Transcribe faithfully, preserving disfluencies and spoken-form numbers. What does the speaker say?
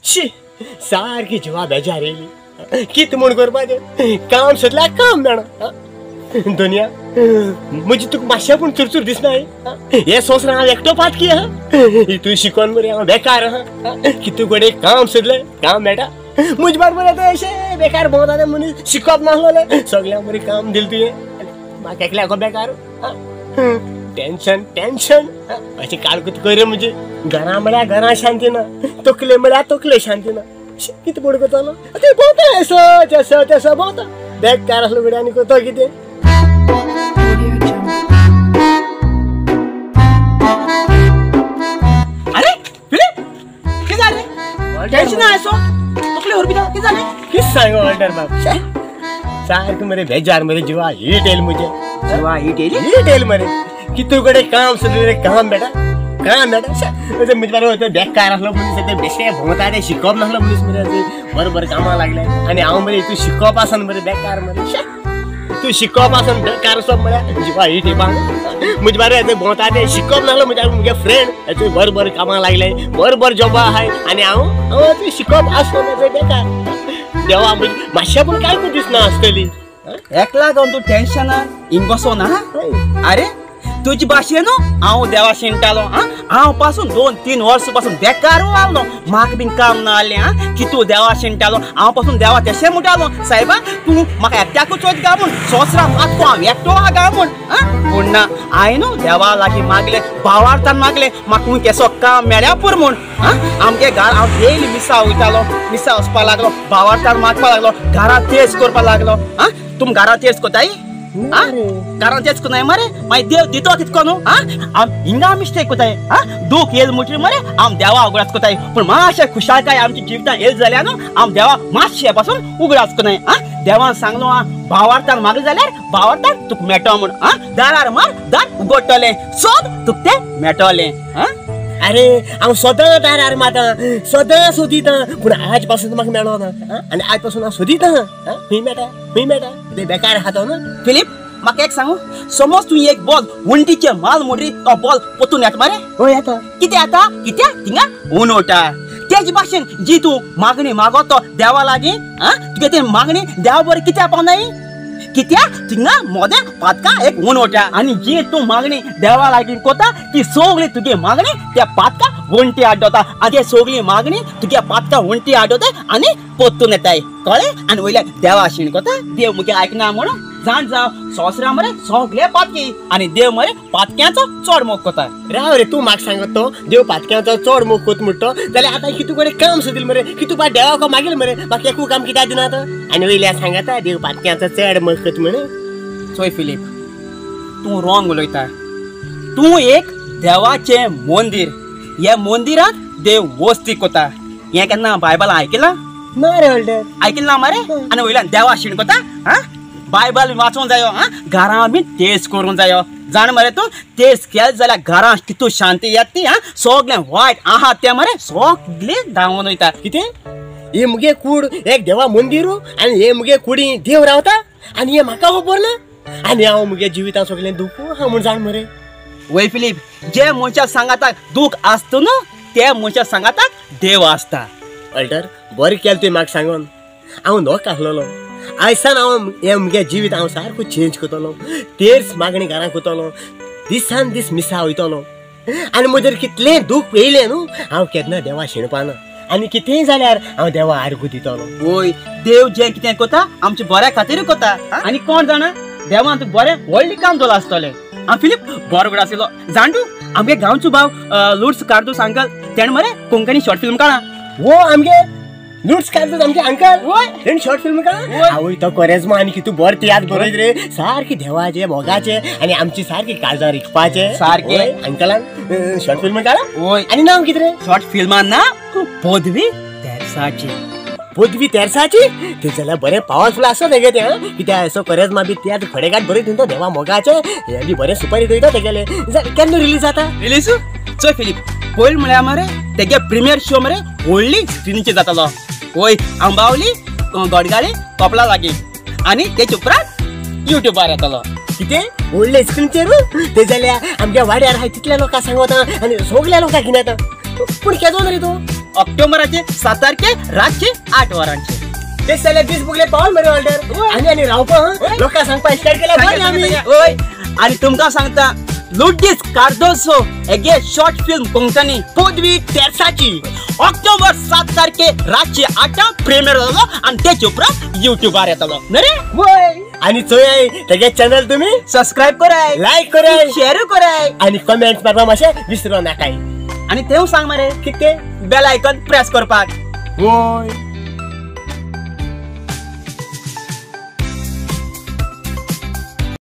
she सारखी जिवा बेजार येयली कित म्हूण करपाचें काम सोदल्यार काम मेळना दुनिया म्हजी तुका मातशें पूण चुरचूर दिसना हे संवसारांत हांव एकटो पात की तूं शिकोन मरे हांव बेकार आहा कितू कडेन काम सोदलें काम मेळटा म्हजे बरोबर आतां अशें बेकार भोंवता तें मनीस शिकप नासलोलें सगळ्यांक मरे काम दिलें तुवें म्हाका एकल्याक बेकार टेंशन टेंशन अशें काळकूत कर म्हणजे घरा म्हळ्यार घरा शांती ना तकले म्हळ्यार तकले शांती ना कितें पड करतालो ते भोंवता असो तेसो तेसो भोंवता बेकार आसलो गड्या आनी करता कितें अरे फिलिप कितें जालें टेंशन आसो तकले उरबी ना कितें जालें कितें सांगू ऑल्टर बाब सारकें मरे बेजार मरे जिवा हीट येयली म्हजे जिवा हीट येयली हीट येयली मरे कितू कडेन काम सोदलें काम बेटा काम बेटा म्हजे बरोबर बेकार आसलो मनीस ते बेश्टे भोंवता ते शिकप नासलो मनीस मरे बरोबर कामाक लागले आनी हांव मरे तूं शिकप आसन मरे बेकार मरे तूं शिकप आसन बेकार असो म्हळ्यार जिवा हीट येवपाक म्हजे बरोबर भोंवता ते शिकप नासलो म्हणजे म्हगे फ्रेंड बरोबर कामाक लागले बरोबर जॉबा आहाय आनी हांव हांव तूं शिकप आसलो बेकार देवा म्हणजे मातशें पूण कांय दिसना आसतली एकला जावन तूं टेंशनान हिंग बसो ना अरे तुझी भाशेन हांव देवा शिंटालो हांव पासून दोन तीन वर्स पासून बेकार आलो म्हाका बीन काम ना आलें हा की तूं देवा शिंटालो हांव पासून देवा तेशें म्हणटालो सायबा तूं म्हाका एकट्याकूच वच गा म्हूण सोसरा मातको हांव एकटो आहा गा म्हूण पूण ना हांवें न्हू देवा लागीं मागलें भावार्थान मागलें म्हाका खूंय केसो काम मेळ्या पुरो म्हूण आमगे घरा हांव डेली मिसा वयतालो मिसा वचपाक लागलो भावार्थान मागपाक लागलो घरा तेज करपाक लागलो हा तुम घरा तेज कोताय घरान तेच कोनाय मरे मागीर देव दितो कितको न्हू हांव हिंगा मिस्टेक कोताय दूख येल म्हणटरी मरे हांव देवा उगडास कोताय पूण मातशें खुशालकाय आमच्या जिवितांत येल जाल्यार न्हू हांव देवा मातशें पासून उगडास कोनाय देवान सांगलो हा भावार्थान मागले जाल्यार भावार्थान तुका मेळटो म्हूण दारार मार दार उगडटलें सोद तुका तें मेळटलें अरे हांव सदां दारार मारता सदां सोदिता पूण आज पासून म्हाका मेळ्ळो ना आनी आज पासून हांव सोदिता खंय मेळटा खंय मेळटा ते बेकार आहा तो ना फिलिप म्हाका एक सांगू समज तूं एक बॉल वंटीचे माल म्हणटरी तो बॉल पोतून येता मरे हय येता कितें येता कित्याक थिंगा उनोवटा तेज भाशेन जी तूं मागणी मागोतो देवा लागीं तुगे ती मागणी देवा बरी कित्याक पावनाय कित्याक थिंगा मोदें पातका एक उनोवटा आनी जी तूं मागणी देवा लागीं कोता ती सगळी तुगे मागणी त्या पातका वंटी आड्डोता आनी ते सगळी मागणी तुगे पातका वंटी आड्डोताय आनी पोत्तून येताय कळ्ळें आनी वयल्यान देवा शीण कोता देव मुगे आयकना म्हणून जाण जावं सोसरा मरे सगळे पातकी आनी देव मरे पातक्यांचो चड मोग कोता राव रे तूं म्हाका सांगत तो देव पातक्यांचो चड मोग कोत म्हणटो जाल्यार आतां कितू कडेन काम सोदिल मरे कितू पा देवाको मागील मरे म्हाका एकू काम कित्याक दिनात आनी वयल्यान सांगता देव पातक्यांचो चड मोग कोत म्हण चोय फिलीप तूं रॉंग उलयता तूं एक देवाचें मंदीर ह्या मंदिरांत देव वस्ती कोता हें केन्ना बायबलां आयकलां ना रे ऑल्टर आयकलां मरे आनी वयल्यान देवा शीण कोता हा बायबल वाचूंक जायो हा घरां बी तेज करूंक जायो जाण मरे तूं तेज केलें जाल्यार घरां कितू शांती येता ती हा सगळें वायट आहा तें मरे सगळें धांवून वयता कितें हे मुगे कूड एक देवा मंदिरू आनी हे मुगे कुडी देव रावता आनी हे म्हाका खबर ना आनी हांव मुगे जिवितांत सगळें दुख आहा म्हूण जाण मरे वय फिलीप जे मनशा सांगाताक दूख आसता न्हू त्या मनशा सांगाताक देव आसता ऑल्टर बरें केलें तुवें म्हाका सांगून हांव नॉक आसलोलो आयसान हांव हें मुगे जिवीत हांव सारको चेंज करतलो तेच मागणी घरां करतलो दिसान दीस मिसा वयतलो आनी म्हजेर कितलें दूख येयलें न्हू हांव केन्ना देवा शिणपाना आनी कितेंय जाल्यार हांव देवा आर्गू दितलो वय देव जें कितें कोता आमच्या बऱ्या खातीर कोता आनी कोण जाणा देवान तुका बरें व्हडलें काम केलां आसतलें हांव फिलीप बरो गडो आशिल्लो जाण तूं आमगे गांवचो भाव लुड्स कार्दूस अंकल तेणें मरे कोंकणी शॉर्ट फिल्म काडला वो आमगे लुड्स कार्दूस आमगे अंकल वय तेणें शॉर्ट फिल्म काडला आवय तो कोरेजमा आनी कितू बरें तियात्र बरयत रे सारकी देवाचे मोगाचे आनी आमची सारकी काळजां रिखपाचे सारके अंकलान शॉर्ट फिल्म काडला वय आनी नांव कितें रे शॉर्ट फिल्मान ना पदवी तेरसाची पदवी तेरसाची ते जाल्यार बरें पावरफुल आसत तेगे तें कित्याक असो कोरेजमा बी तियात्र खडेगाट बरयत तो देवा मोगाचे हे बी बरें सुपारी वयता तेगेले केन्ना रिलीज जाता रिलीज चोय फिलीप पयलीं म्हळ्यार मरे तेगे प्रिमियर शो मरे व्हडली स्क्रिनीचेर जातालो वय आंबावली गडगाळी कपला लागीं आनी तेचे उपरांत युट्यूबार येतालो कितें व्हडले स्क्रिनीचेर ते जाल्यार आमच्या वाड्यार आहाय तितल्या लोकांक सांगता आनी सगळ्या लोकांक घेवन येता पूण केदो रे तूं ऑक्टोबराचे सात तारखे रातचे आठ वरांचे ते सगळे दीस बुगले पावल मरे ऑर्डर आणि आणि रावपा लोकांक सांगपा स्टार्ट केला बरं आम्ही ओय आणि तुमकां सांगता लुडीस कार्दोसो एगे शॉर्ट फिल्म कोंकणी पदवी तेरसाची ऑक्टोबर सात तारखे रातचे आठां प्रीमियर जालो आणि तेचे उपरांत युट्यूबार येतलो नरे वय आणि चोय तेगे चॅनल तुम्ही सबस्क्राईब कराय लाईक कराय शेअर कराय आणि कमेंट्स मारपा मातशें विसरू नाकाय आणि तेव सांग मरे कितें बेल आयकॉन प्रेस करपाक वय